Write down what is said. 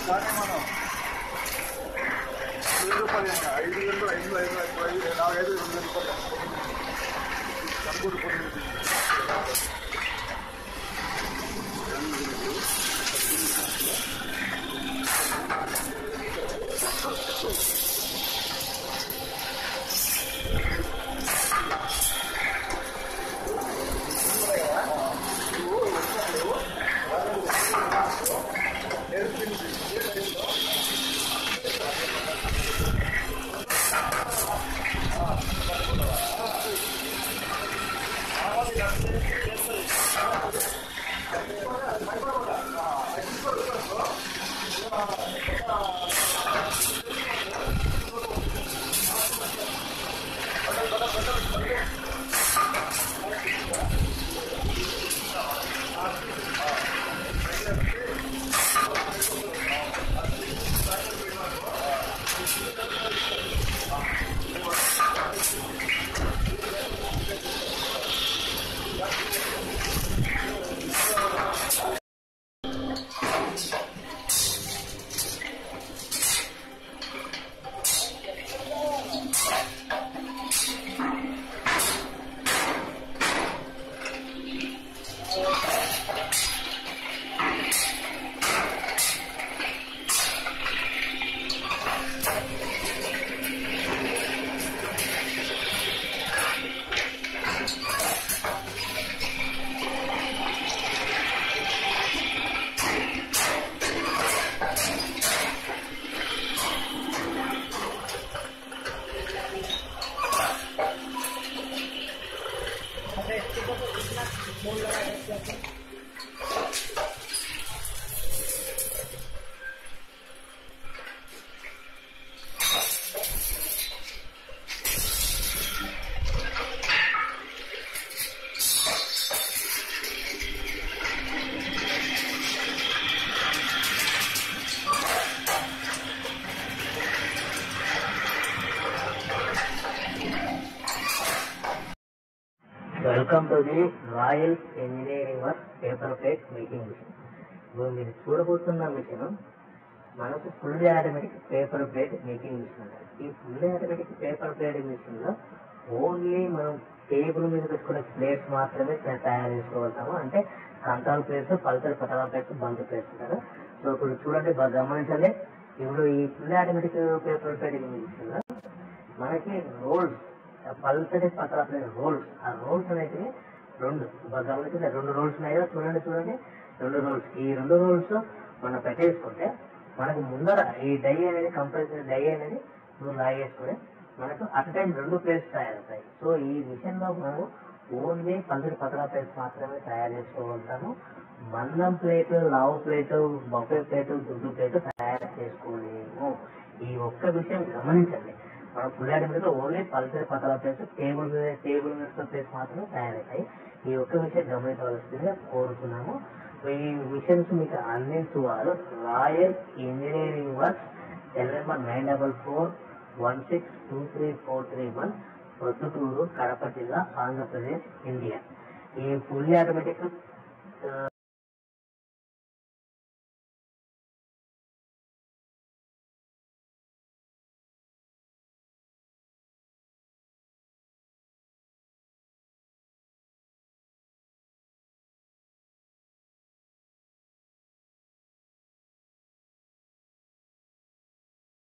కానీ మనం 1000 రూపాయలు 5,000 4,500 2,000 కనుగోలు పొందింది. Welcome to the royal engineering work paper plate making machine. ఇప్పుడు మీరు చూడబోతున్న మిషన్ మనకు full automatic paper plate making machine అంటారు. ఈ full automatic paper plate machine లో ఓన్లీ మనం టేబుల్ మీద పెట్టుకునే ప్లేట్స్ మాత్రమే తయారు చేసుకోగలుగుతాము. అంటే కంట్రోల్ ప్లేట్స్, పల్సర్ పటాల ప్లేట్స్, బంక్ ప్లేట్స్ అంటారు. సో ఇప్పుడు చూడండి, బాగా గమనించండి. ఇప్పుడు ఈ full automatic paper plate machine లో మనకి రోల్స్, పల్సటి పత్ర రోల్స్, ఆ రోల్స్ అనేది రెండు గమనించండి. 2 రోల్స్ ఉన్నాయి కదా, చూడండి 2 రోల్స్. ఈ 2 రోల్స్ మనం పెట్టేసుకుంటే మనకు ముందర ఈ డై అనేది కంపల్సరీ డై అనేది లాగేసుకుని మనకు అట్ టైం 2 ప్లేట్స్ తయారవుతాయి. సో ఈ మిషన్ లో మనము ఓన్లీ పల్సటి పత్ర ప్లేట్స్ మాత్రమే తయారు చేసుకోగలుగుతాము. మందం ప్లేట్, లావు ప్లేట్, బఫే ప్లేట్, దుడ్డు ప్లేట్ తయారు చేసుకోలేము. ఈ ఒక్క విషయం గమనించండి. మనం ఫుల్ ఆటోమేటిక్ ఓన్లీ పల్సర్ పతల ప్లేస్, టేబుల్ మీద ప్లేస్ మాత్రమే తయారవుతాయి. ఈ ఒక్క విషయం గమనించవలసిందిగా కోరుతున్నాము. ఈ మిషన్స్ మీకు అందించువారు royal engineering works, cell number 9441623431, Proddatur, Kadapa జిల్లా, ఆంధ్రప్రదేశ్, ఇండియా. ఈ ఫుల్ ఆటోమేటిక్